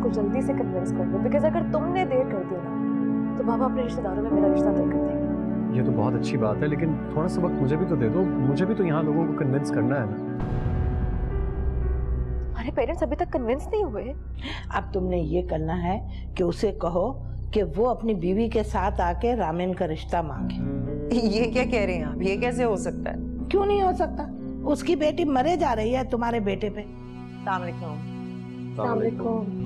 को जल्दी से कन्विंस कर लो, बिकॉज अगर तुमने देर कर दी ना तो बाबा अपने रिश्तेदारों में मेरा रिश्ता तय कर देंगे। ये तो बहुत अच्छी बात है, लेकिन थोड़ा सा वक्त मुझे भी तो दे दो, मुझे भी तो यहाँ लोगों को कन्विंस करना है ना। हमारे पेरेंट्स अभी तक कन्विंस नहीं हुए। अब तुमने ये करना है कि उसे कहो कि वो अपनी बीवी के साथ आके रामेन का रिश्ता मांगे। ये क्या कह रहे हैं आप? ये कैसे हो सकता है? क्यों नहीं हो सकता? उसकी बेटी मरे जा रही है तुम्हारे बेटे पे। अस्सलाम वालेकुम। अस्सलाम वालेकुम।